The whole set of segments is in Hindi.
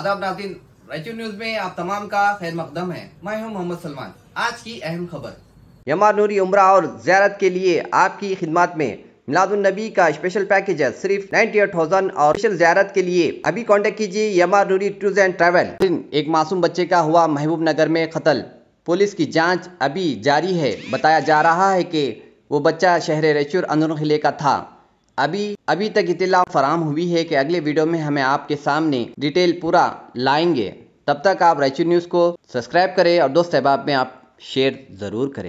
आदाब नाज़रीन, रायचूर न्यूज में आप तमाम का खैर मकदम है। मैं हूं मोहम्मद सलमान। आज की अहम खबर, यमा नूरी उम्रा और ज़ियारत के लिए आपकी खिदमत में मिलादुन नबी का स्पेशल पैकेज है सिर्फ 98,000 और स्पेशल ज़ियारत के लिए अभी कांटेक्ट कीजिए यमा नूरी टूर्स एंड ट्रैवल। एक मासूम बच्चे का हुआ महबूब नगर में कत्ल, पुलिस की जांच अभी जारी है। बताया जा रहा है कि वो बच्चा शहर रायचूर अंदरून किले का था। अभी तक इत्तला फराम हुई है कि अगले वीडियो में हमें आपके सामने डिटेल पूरा लाएंगे। तब तक आप रायचूर न्यूज़ को सब्सक्राइब करें और दोस्त अहबाब में आप शेयर ज़रूर करें।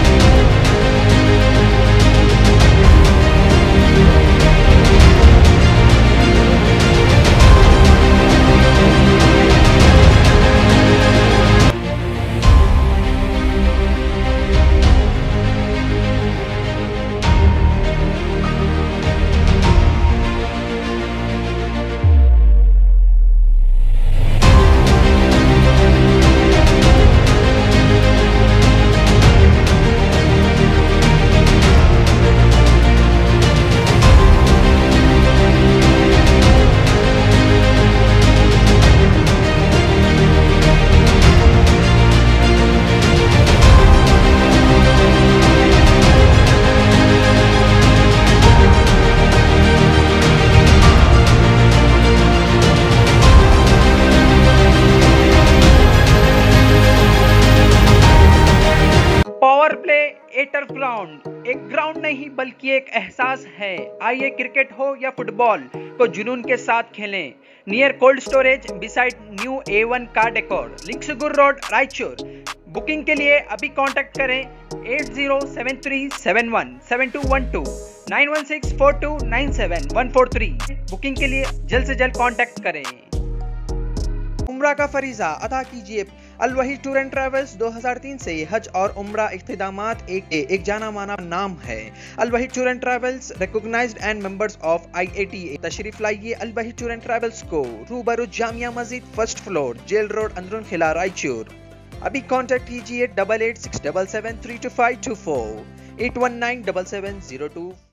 Power play a turf ground एक ग्राउंड नहीं बल्कि एक एहसास है। आइए क्रिकेट हो या फुटबॉल को जुनून के साथ खेलें। Near cold storage beside new A1 car decor, Lingsugur road, Raichur. Booking के लिए अभी कांटेक्ट करें 8073717212 9164297143। बुकिंग के लिए जल्द से जल्द कांटेक्ट करें। उम्रा का फरीजा अदा कीजिए। Al Waheed tour and travels 2003 से हज और उम्रा इख्तिदामात एक जाना माना नाम है। Al Waheed tour and travels recognised and members of IATA। तशरीफ लाइए Al Waheed tour and travels को, रूबरू Jamia Masjid, first floor, jail road, अंदरून किला, रायचूर। अभी कांटेक्ट कीजिए 8867732524 819777025।